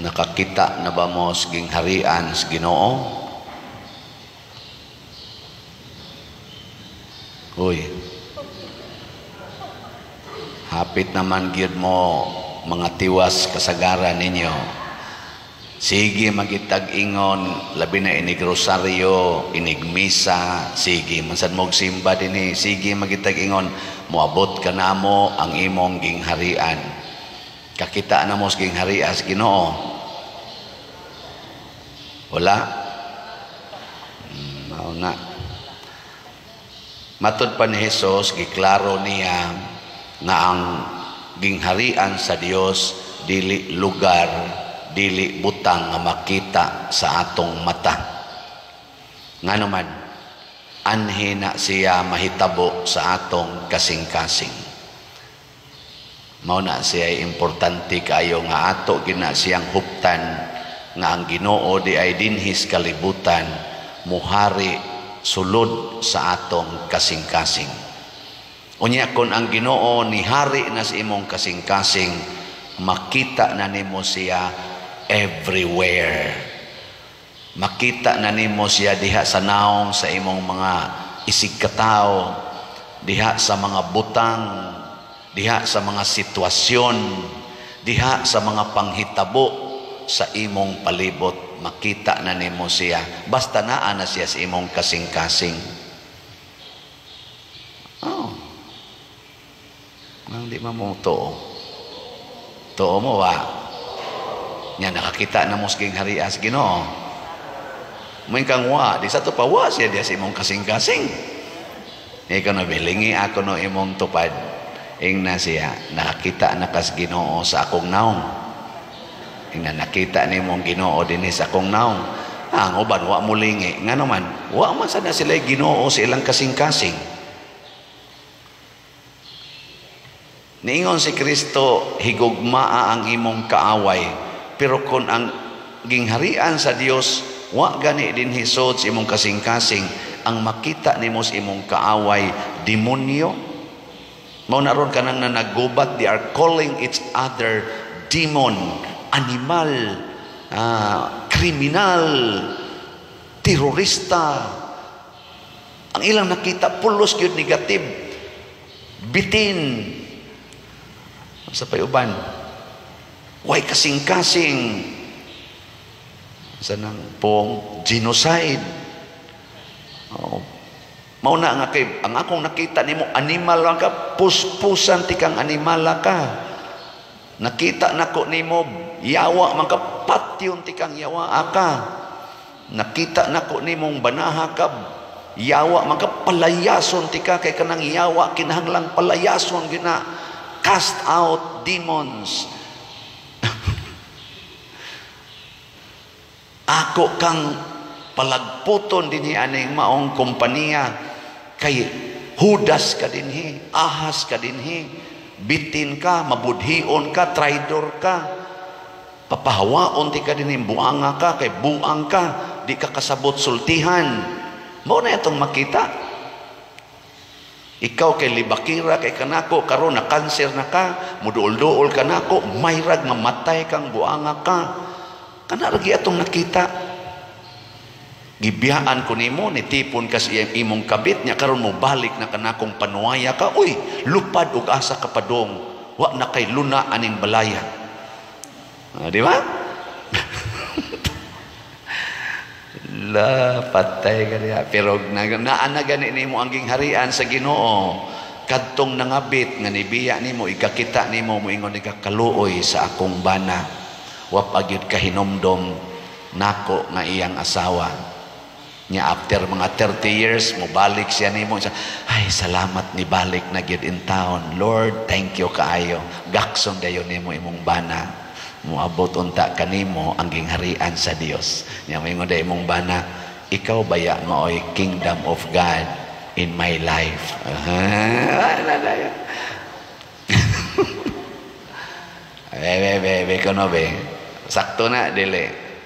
Nakakita na ba mo saging harian sa Ginoo? Uy, hapit naman gyud mo mga tiwas kasagaran ninyo. Sige magitag ingon, labi na inig rosaryo, inig misa, sige mansad mog simba dinhi, sige magitag ingon, moabot ka namo ang imong gingharian. Kakita na mo sa gingharian sa Ginoo? Wala. Mao na. Matud pa ni Jesus, giklaro niya nga ang gingharian sa Dios dili lugar, dili butang nga makita sa atong mata. Nga naman, anhi na siya mahitabo sa atong kasing-kasing. Mao na siya importante kayo nga ato gina siyang huptan nga ang Ginoo di ay dinhis kalibutan muhari sulod sa atong kasing-kasing. Unya kon ang Ginoo ni hari na sa imong kasing-kasing, makita na nimo siya everywhere. Makita na nimo siya diha sa naong sa imong mga isig katao, diha sa mga butang, diha sa mga sitwasyon, diha sa mga panghitabo sa imong palibot. Makita na nimo siya basta naa na siya sa imong kasing-kasing. Nang di mo tuo. Tuo mo ba? Nya nakakita na mo sa gingharian sa Ginoo. May kang wa, di sa to pa wa siya diya sa imong kasing-kasing. Ikaw na bilingi ako no imong tupad. Ing na siya nakakita na kas Ginoo sa akong naong. Ing na nakita ni mong Ginoo dinhi sa akong naong. Ang uban wa mo lingi. Nga naman, wa man sana sila Ginoo sa ilang kasing-kasing. Niingon si Kristo, higugmaa ang imong kaaway. Pero kung ang gingharian sa Dios, wa gani din hisod sa imong kasing-kasing, ang makita nimo sa imong kaaway, demonyo. Mao na ron kanang na naggubat, they are calling each other demon, animal, kriminal, terorista. Ang ilang nakita, pulos yun negative, bitin, sa payuban, way kasing-kasing, sa nang pong genocide. Mao na nga kay ang akong nakita nimo animal lang ka, puspusan tikang animal ka. Nakita nako nimo yawa man ka, patyon tikang yawa ka. Nakita nako nimong banaha ka, yawa man ka, palayason tika kay kanang yawa kinahanglang palayason gina. Cast out demons. Ako kang palagputon dinhi aning maong kompanya, kay hudas ka dinhi, ahas ka dinhi, bitin ka, mabudhion ka, traidor ka, papahawaon ti ka dinhi, buanga ka, kay buang ka, di ka kasabot sultihan. Mao na itong makita. Ikaw kay libakira kay kanako, karon na kanser na ka, muduol-duol kanako, mayrag mamatay kang buanga ka. Kana lagi atong nakita. Gibiyaan ko nimo, nitipon ka sa imong kabit nya, karon mo balik na kanakong panuwaya ka. Uy, lupad ug asa ka padong, wa na kay luna aning balaya. Di ba? La patay ka niya. Pero naana gani nimo ang gingharian sa Ginoo, kadtong nangabit nga nibiya nimo, ikakita nimo moingon ikakaluoy sa akong bana, wa pagyud kahinomdom nako nga iyang asawa nya. After mga 30 years mo balik siya nimo, ay salamat ni balik na gyud in town, Lord thank you kaayo, gakson dayon nimo imong bana, moabot unta kanimo ang gingharian sa Dios. Nya moingon day imong bana, ikaw baya maoy kingdom of God in my life. Be kono be. Sakto na dili.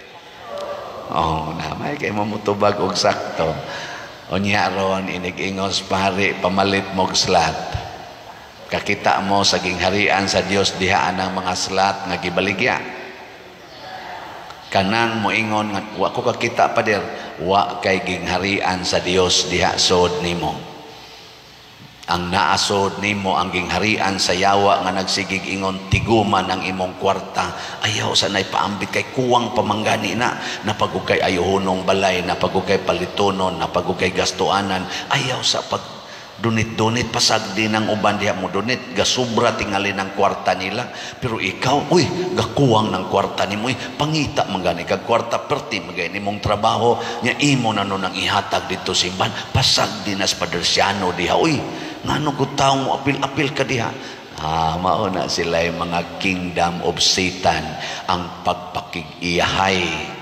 Namay kay mamutubag og sakto. Unya ron inig-ingos pare pamalit mog slat. Kakita mo sa gingharian sa Dios diha anang mga slat nga gibaligya. Kanang moingon nga wa ko kakita pader, wa kay gingharian sa Dios diha sod nimo. Ang naasod nimo ang gingharian sa yawa nga nagsigig ingon tiguman ang imong kwarta. Ayaw sa nay paambit kay kuwang pamanggani na napagugay ayuhonong balay, napagugay palitonon, napagugay gastuanan. Ayaw sa pag dunit-dunit pasag din ang uban diha mo dunit gasubra tingali ng kwarta nila, pero ikaw uy gakuwang ng kwarta nimo, pangita manggani kag kwarta perti magay nimong trabaho nya imo na no nang ihatag dito simban pasag dinas padersyano diha. Uy ngano gud tawo mo apil-apil ka diha. Mao na sila yung mga kingdom of Satan, ang pagpakig-iyahay.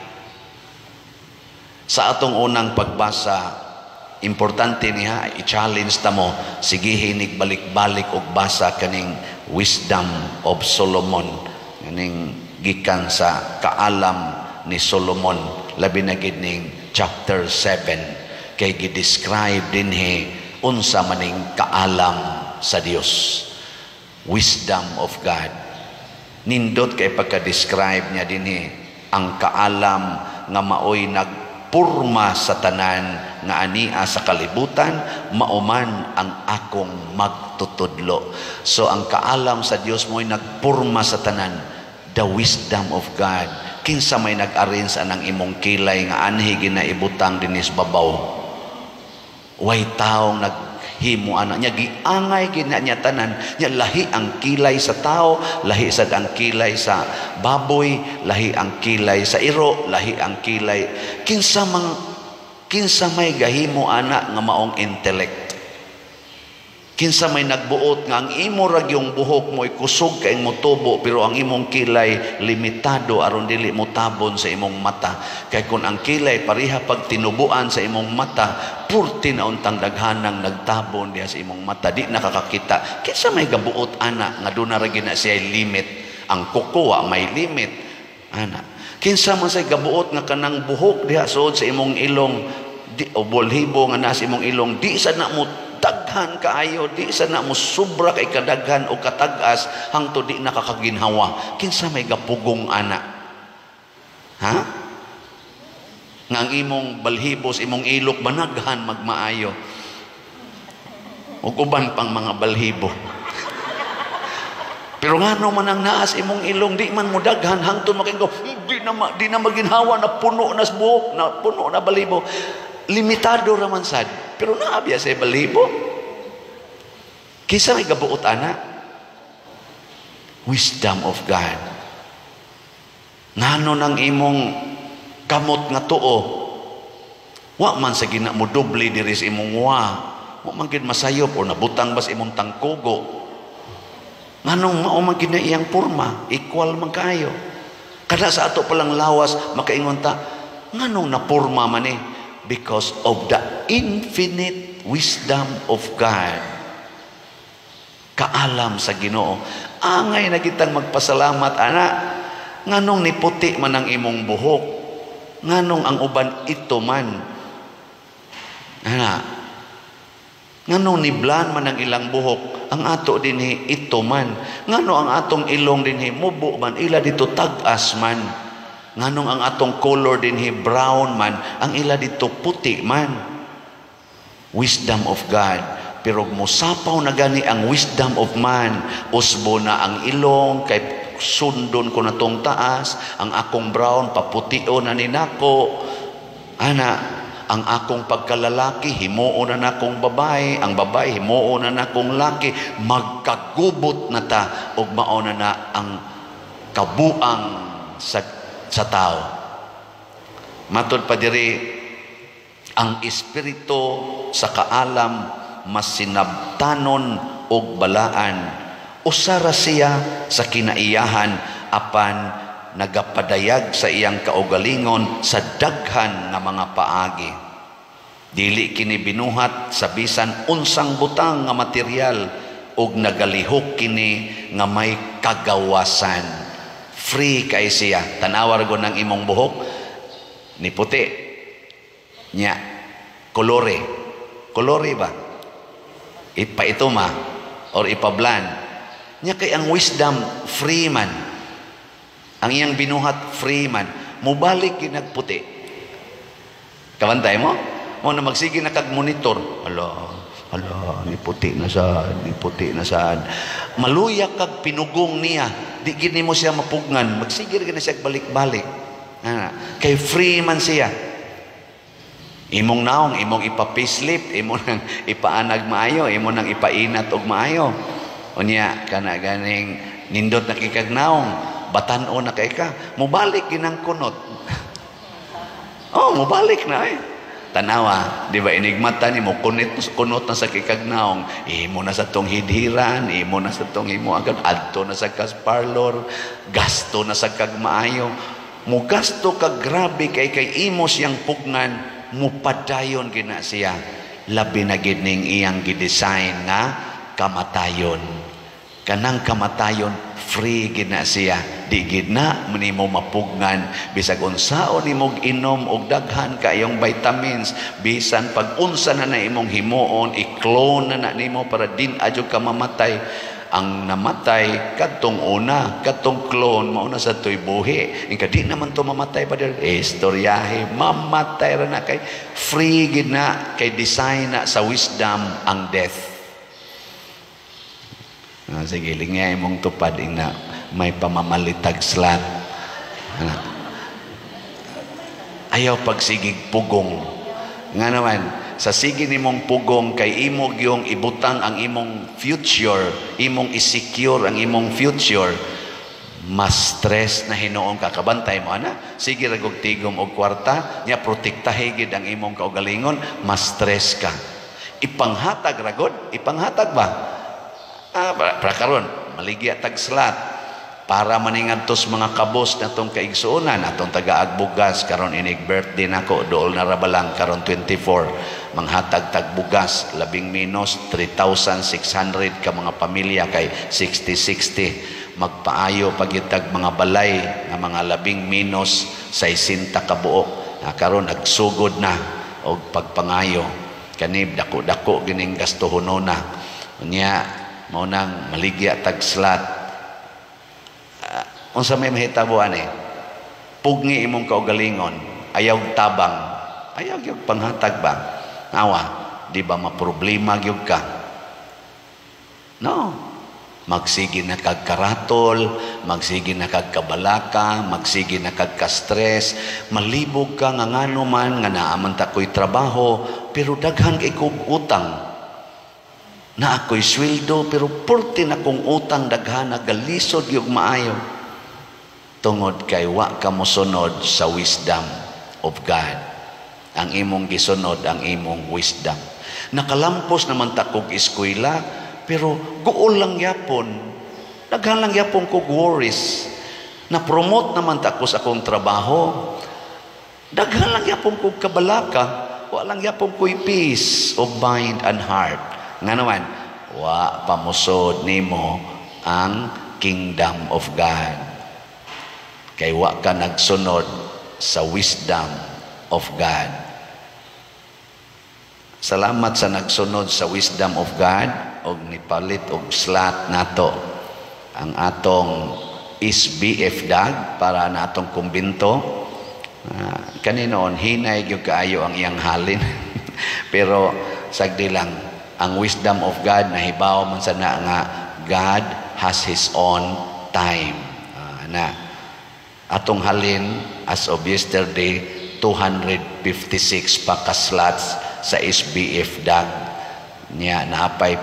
Sa atong unang pagbasa, importante niya i-challenge ta mo, sige hinig balik-balik og basa kaning Wisdom of Solomon, kaning gikan sa kaalam ni Solomon, labi na gid ning chapter 7 kay gi-describe dinhi unsa maning kaalam sa Dios, wisdom of God. Nindot kay pagka-describe niya dinhi ang kaalam nga maoy nagpurma sa tanan nga ania sa kalibutan, mauman ang akong magtutudlo. So ang kaalam sa Dios mo'y nagpurma sa tanan, the wisdom of God. Kinsa may nag-arrange anang imong kilay nga anhi ginaibutang dinis babaw. Way taong naghimo anak niya giangay gina niya tanan niya, lahi ang kilay sa tao, lahi sad ang kilay sa baboy, lahi ang kilay sa iro, lahi ang kilay kinsa may gahimo anak nga maong intellect. Kinsa may nagbuot nga ang imo rag yung buhok mo kusog kay mo tubo, pero ang imong kilay limitado aron dili mo tabon sa imong mata. Kay kun ang kilay pariha pag tinubuan sa imong mata, purti na untang daghanang nagtabon diha sa imong mata, di nakakakita. Kinsa may gabuot anak nga doon na rin na siya limit. Ang kukuha may limit anak. Kinsa man say gabuot nga kanang buhok diha suod sa imong ilong, di o bolhibo nga nasa imong ilong, di sa na mo daghan kaayo, di sa na mo sobra kay kadaghan o katagas hangtod di nakakaginhawa. Kinsa may gapugong anak ha nga ang imong balhibos imong ilok banaghan magmaayo ug uban pang mga balhibo. Pero ngano man ang naas imong ilong di man mo daghan hangtod makingo di na maginhawa na puno na buhok na puno na balhibo. Limitado raman sad, pero naabya sa balibo. Kisa may gabuot ana, wisdom of God. Ngano nang imong kamot nga tuo, wa man sa gina mo doble diri sa imong wa man gid masayop o nabutang bas imong tangkugo. Nganong mao man gid na iyang porma, equal man kayo. Kada sa ato palang lawas makaingon ta, nganong naporma man eh? Because of the infinite wisdom of God. Kaalam sa Ginoo. Angay na kitang magpasalamat ana, nganong niputi man ang imong buhok, nganong ang uban ito man ana, nganong niblan man ang ilang buhok, ang ato dinhi ito man, ngano ang atong ilong dinhi mubo man, ila dito tagas man. Nganong ang atong color dinhi brown man, ang ila dito puti man. Wisdom of God. Pero musapaw na gani ang wisdom of man, usbo na ang ilong kay sundon ko na tong taas, ang akong brown paputio na ninako ana, ang akong pagkalalaki himuo na nakong babae, ang babae himuo na nakong laki, magkagubot na ta ug mao na ang kabuang sa tao. Matod pa diri, ang espiritu sa kaalam mas sinabtanon og balaan, usara siya sa kinaiyahan apan nagapadayag sa iyang kaugalingon sa daghan nga mga paagi. Dili kini binuhat sa bisan unsang butang nga material ug nagalihok kini nga may kagawasan. Free kay siya. Tanawar ko ng imong buhok ni puti nya kolore ba ipa ito ma or ipablan nya kay ang wisdom free man, ang iyang binuhat free man. mubalik ginagputi. Kabantay mo? Mo na magsige na kag monitor. Hala, ni puti na sad. Maluya kag pinugong niya. Di gini mo siya mapugnan. Magsige na siya balik-balik. Kay free man siya. Imong naong, imong ipa-payslip, imong nang ipaanag maayo, imong nang ipainat og maayo. Unya, kana ganing nindot na kikag naong, batan-o na kay ka, mubalik ginang kunot. Mubalik na eh. Tanawa, di ba inigmata ni mo, kunot na sa kikagnaong, imo na sa tong hidhiran, imo na sa tong imo agad, adto na sa kas parlor, gasto na sa kagmaayo, mo gasto kag grabe kay imo siyang pugnan, mupadayon gina siya, labi na gining iyang gidesign nga kamatayon. Kanang kamatayon, free gina siya. Di gina manimo mapugnan bisag unsaon imong inom og daghan kayong vitamins, bisan pag unsa na imong himuon, i-clone na nimo para din adyo ka mamatay. Ang namatay kadtong una, kadtong clone mao na sa tuy buhi. Ingka di naman to mamatay pa der istoryahe, mamatay ra na kay free gina kay design na sa wisdom ang death. Sige, lingya imong tupad na may pamamalitag slat. Ayaw pagsigig pugong. Nga naman, sa sige nimong pugong kay imo gyung ibutang ang imong future, imong isecure ang imong future, mas stress na hinuong kakabantay mo ana. Sige ragog tigom og kwarta, nya protektahe gid ang imong kaugalingon, mas stress ka. Ipanghatag ragod, ipanghatag ba? Para karon maligya tag slat para maningadtos mga kabos natong kaigsuonan atong taga-agbugas karon inig birthday nako dool na rabalang karon 24 manghatag tag bugas labing minus 3,600 ka mga pamilya kay 60-60 magpaayo pagyutag mga balay nga mga labing minus 60 ka buok karon nagsugod na og pagpangayo kanib dako-dako gining gastuhonona unya mao nang maligya tag slat. Unsa may mahitabuan pugni imong kaugalingon, ayaw tabang, ayaw gyud panghatag ba? Awa, di ba maproblema gyud ka? No. Magsige na kag karatol, magsige na kag kabalaka, magsige na kag ka-stress, malibog ka nga ngano man nga naaman ta ko'y trabaho, pero daghan kay kog utang. Na ako'y sweldo pero purti na kong utang daghan nagalisod yung maayo tungod kay wa ka mosunod sa wisdom of God. Ang imong gisunod ang imong wisdom. Nakalampos naman ta kog eskwela pero guol lang yapon, daghan lang yapon kog worries. Na promote naman ta ko sa akong trabaho, daghan lang yapon kog kabalaka, wa lang yapon ko'y peace of mind and heart. Nga naman, wa pamusod nimo ang kingdom of God. Kay wa ka nagsunod sa wisdom of God. Salamat sa nagsunod sa wisdom of God og nipalit og slat nato ang atong SBF dag para na atong kumbinto. Kaninoon hinay gyud kaayo ang iyang halin. Pero sagdi lang ang wisdom of God nahibaw man sana nga God has His own time. Atong halin as of yesterday 256 pa ka slots sa SBF dag niya naapay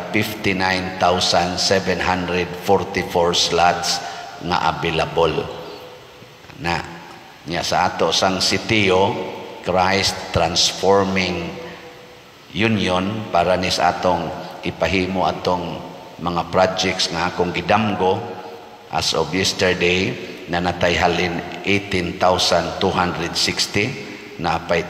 59,744 slots nga available na niya sa ato sang sitio Christ Transforming Union para nis atong ipahimo atong mga projects nga akong gidamgo as of yesterday na natay halin 18,260 na pay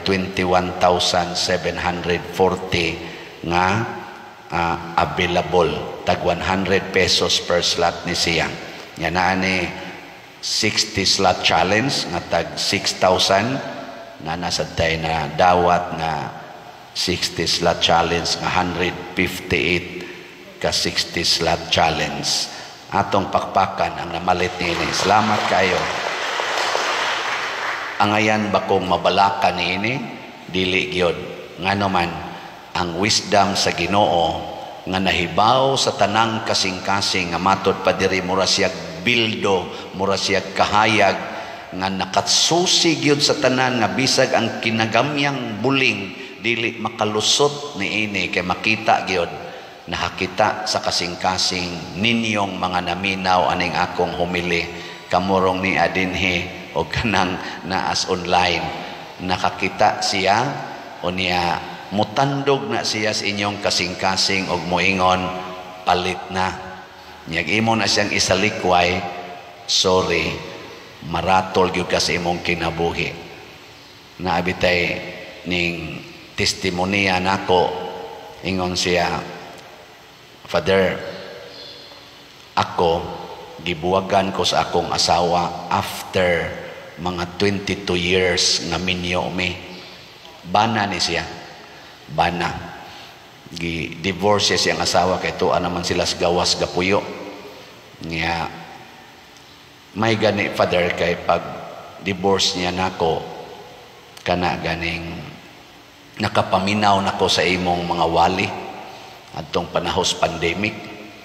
21,740 nga available tag 100 pesos per slot ni siya yan na ani 60 slot challenge nga tag 6,000 na nasa tay na dawat nga 60 slot challenge nga 158 ka 60 slot challenge atong pakpakan ang namalit nini. Salamat kayo. angayan ba kong mabalaka niini? Dili gyud. Ngano man ang wisdom sa Ginoo nga nahibaw sa tanang kasing-kasing nga matod pa diri mura siyag bildo, mura siyag kahayag nga nakatsusi gyud sa tanan nga bisag ang kinagamyang buling dili makalusot niini kay makita gyud nakakita sa kasing-kasing ninyong mga naminaw aning akong humili kamurong ni adinhe o kanang naas online nakakita siya o niya mutandog na siya sa inyong kasing-kasing og moingon palit na nyag imo na siyang isalikway sorry maratol gyud ka sa imong kinabuhi naabitay ning testimonya nako ingon siya Father, ako gibuwagan ko sa akong asawa after mga 22 years nga minyo mi. Bana ni siya. Bana. Gi-divorce siya siyang asawa kay tuwa naman sila sa gawas gapuyo. Nga may gani Father kay pag divorce niya nako kana ganing nakapaminaw nako sa imong mga wali adtong panahos pandemic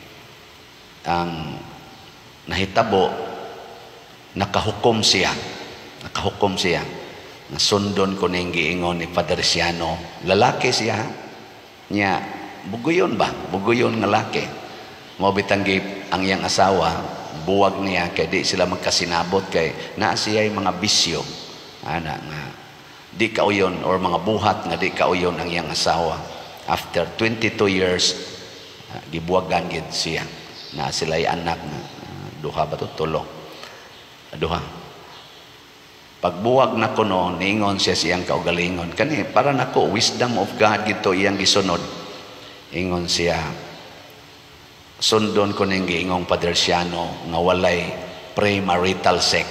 ang nahitabo nakahukom siya na sundon ko ning giingon ni Father Siano lalaki siya nya buguyon nga laki mo bitang ang iyang asawa buwag niya kay di sila magkasinabot kay naa siya mga bisyo ana nga di kauyon or mga buhat nga di kauyon ang iyang asawa. After 22 years, gibuwagan gid siya na sila'y anak na duha ba to tulo. Duha. Pagbuwag na kuno, niingon siya siyang kaugalingon. Kani, para nako, wisdom of God gito iyang gisunod. Ingon siya, sundon ko ning giingong Padre Siano nga walay premarital sex.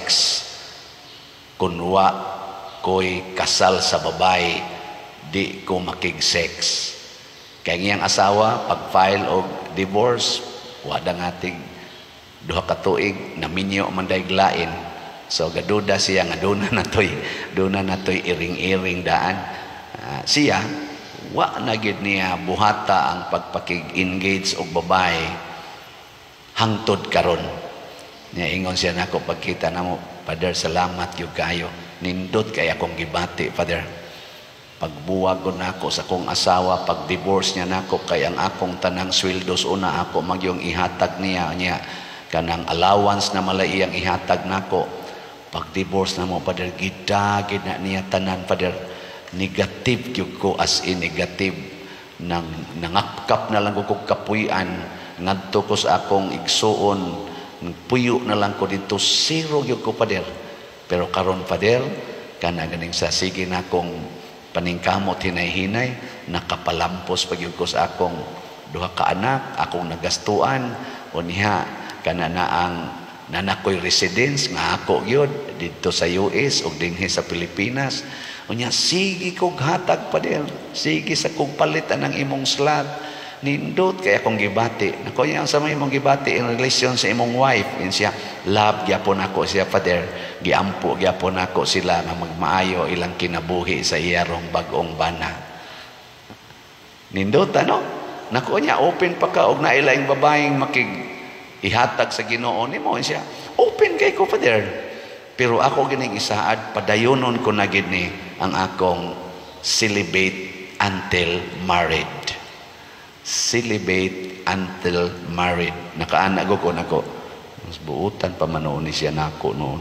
Kunwa ko'y kasal sa babay, di ko makig-sex. Kaya ngayang asawa, pag-file o divorce, wada ngatig duha ka tuig, naminyo man daiglain. So, gaduda siya nga duna na to'y iring-iring daan. Siya, wa na gid niya buhata ang pagpakig-engage og babae hangtod karon. Niya ingon siya nako pagkita namo, Father, salamat yung kayo. Nindot kay akong gibati, Father. Pagbuwag ko nako sa akong asawa, pag-divorce niya nako kay ang akong tanang sweldos una ako magyong ihatag niya kanang allowance na malay iyang ihatag nako. Pag-divorce na mo, Father, gidagid na niya tanan, Father. Negative gyud ko as in negative nang nangapkap na lang ko kapuy-an ngadto ko sa akong igsuon puyo na lang ko dito zero gyud ko Father. Pero karon Father kana ganing sa sige na akong paningkamot hinay-hinay nakapalampos pagyud ko sa akong duha ka anak akong nagastuan o niha kana na ang nanakoy residence nga ako gyud dito sa US ug dinhi sa Pilipinas unya sige kog hatag Father sige sa kog palitan ang imong slot nindot kay akong gibati nako yang sa imong gibati in relation sa imong wife in siya love gyapon ako siya Father giampo gyapon ako sila nga magmaayo ilang kinabuhi sa iyarong bag-ong bana nindot ano nako niya open pa ka og nailaing babaeng makig ihatag sa Ginoo nimo siya open kay ko Father pero ako gining isaad padayonon ko na gid ni ang akong celibate until married. Celibate until married. Nakaanak ko nako. Mas buutan pa man ni siya nako noon.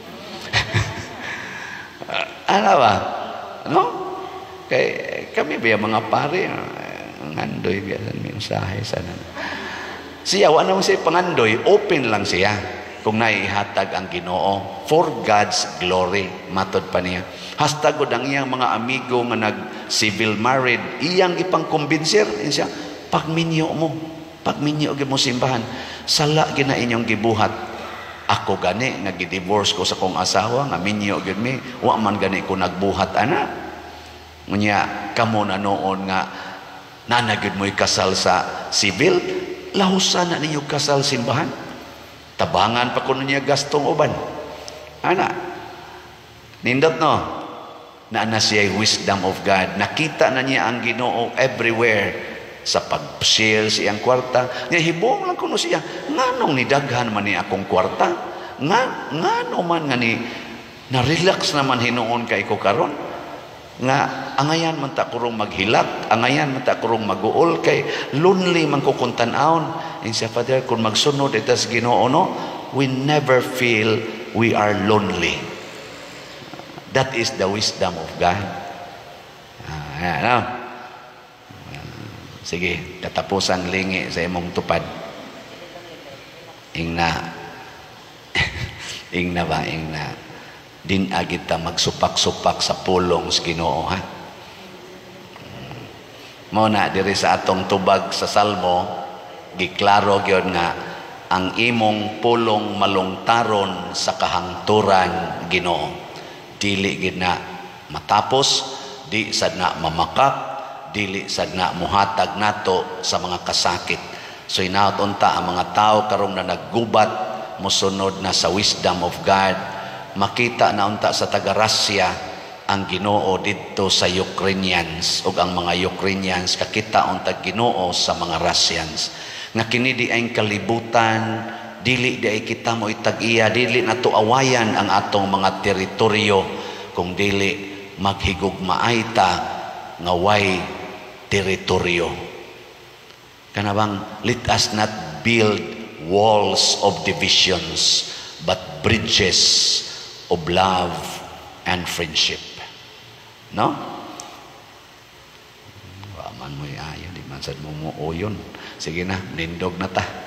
Ano ba? No? Kay kami ba mga pare ngandoy biyasan mensahe sana. Siya wa naman siya pangandoy, open lang siya kung naihatag ang Ginoo for God's glory matod pa niya. Hasta gud ang iyang mga amigo nga nag civil married iyang ipangkombinsir siya pagminyo gyud mo simbahan sala gina inyong gibuhat ako gani nga gi-divorce ko sa kong asawa nga minyo gyud mi wa man gani ko nagbuhat ana unya kamo na noon nga nanagid mo ikasal sa civil lahusan na ninyo kasal simbahan tabangan pa ko niya gastong uban ana Nindot no, na siya wisdom of God. Nakita na niya ang Ginoo everywhere sa pag-share siyang kwarta. Nga hibong lang kuno siya, nganong nidaghan man ni akong kwarta? Ngano man nga ni na-relax naman hinuon kay ko karon? Nga angayan man ta kurong maghilak, angayan man ta kurong maguol kay lonely man ko kung tan-awon. And siya, Father, kung magsunod itas Ginoo no, we never feel we are lonely. That is the wisdom of God. Ayan, no? Sige, katapusang lingi sa imong tupad. Ingna. Ingna ba? Ingna. Din agita magsupak-supak sa pulong sa Ginoo, ha? Muna, diri sa atong tubag sa Salmo, giklaro gyud nga ang imong pulong malungtaron sa kahangturan, Ginoo. Dili gid na matapos, di sad na mamakak, dili sad na muhatag nato sa mga kasakit. So inaot unta ang mga tao karong na naggubat mosunod na sa wisdom of God, makita na unta sa taga-Russia ang Ginoo didto sa Ukrainians, ug ang mga Ukrainians kakita unta Ginoo sa mga Russians. Nga kini di ay kalibutan, dili di ay kita mo itag-iya, dili na to awayan ang atong mga teritoryo, kung dili maghigugmaay ta nga way teritoryo. Kanabang, let us not build walls of divisions, but bridges of love and friendship. No? Waman mo ayo, di man sad mo yun. Sige na, nindog na ta.